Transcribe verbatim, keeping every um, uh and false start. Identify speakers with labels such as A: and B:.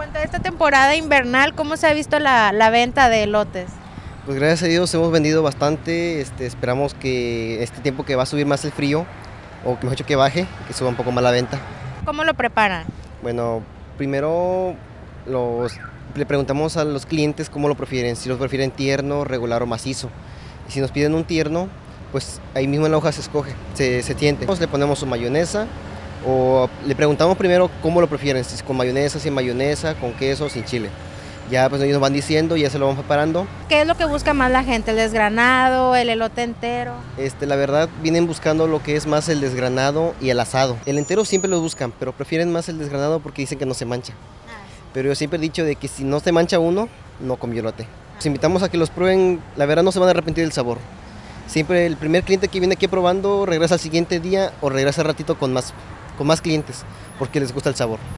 A: cuanto a esta temporada invernal, ¿cómo se ha visto la, la venta de elotes?
B: Pues gracias a Dios hemos vendido bastante, este, esperamos que este tiempo que va a subir más el frío, o que mejor dicho que baje, que suba un poco más la venta.
A: ¿Cómo lo preparan?
B: Bueno, primero los, le preguntamos a los clientes cómo lo prefieren, si los prefieren tierno, regular o macizo. Y si nos piden un tierno, pues ahí mismo en la hoja se escoge, se, se tiente. Le ponemos su mayonesa o le preguntamos primero cómo lo prefieren, si es con mayonesa, sin mayonesa, con queso, sin chile. Ya pues ellos nos van diciendo y ya se lo vamos preparando.
A: ¿Qué es lo que busca más la gente? ¿El desgranado, el elote entero?
B: Este, la verdad vienen buscando lo que es más el desgranado y el asado. El entero siempre lo buscan, pero prefieren más el desgranado porque dicen que no se mancha. Pero yo siempre he dicho de que si no se mancha uno, no comió elote. Los invitamos a que los prueben, la verdad no se van a arrepentir del sabor. Siempre el primer cliente que viene aquí probando regresa al siguiente día o regresa ratito con más, con más clientes porque les gusta el sabor.